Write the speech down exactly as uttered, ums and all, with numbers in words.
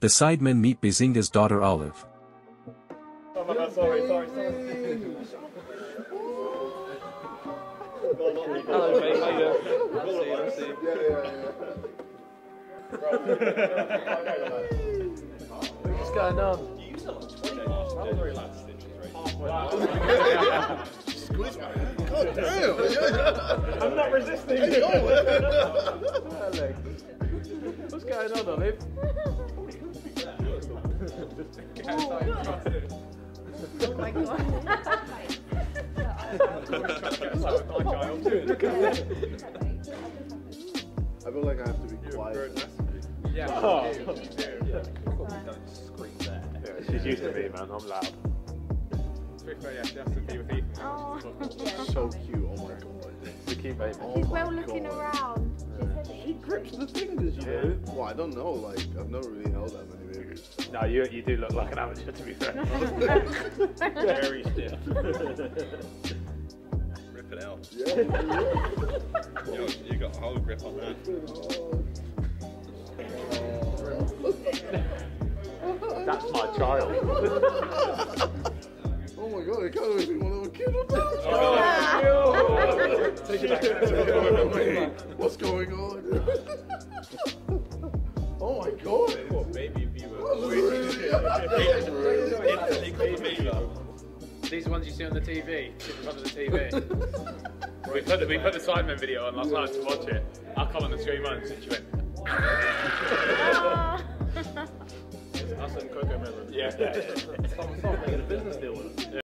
The Sidemen meet Bazinga's daughter Olive. Oh my god, sorry, sorry, sorry. Hello, mate, how you doing? I'll see you, I'll see you. What's going on? You used to like twenty last I'm very lad stitches, right? Squeeze my hand. God damn! I'm not resisting. What's going on, Olive? Oh my god. I feel like I have to be quiet. Yeah. Oh. Don't scream there. Yeah, she's used to me, man. I'm loud. Yeah, she has to be with Ethan. Oh. So cute, oh my god. We keep baby. Oh She's my well looking God. around. She grips the fingers, you know? Well, I don't know, like, I've never really held that many babies. No, you you do look like an amateur, to be fair. Very stiff. Rip it out. Yeah. Yo, you got a whole grip on that. That's my child. Oh my god, I can't even think what little kid was that. Take it back. What's going on? Oh my god. What baby viewer? These are ones you see on the T V, sit in front of the T V. we put the, we put the Sidemen video on last night to watch it. I'll come on the screen once and she went. Us and Coco Melon. Yeah, yeah, yeah. Someone's making a business deal with us.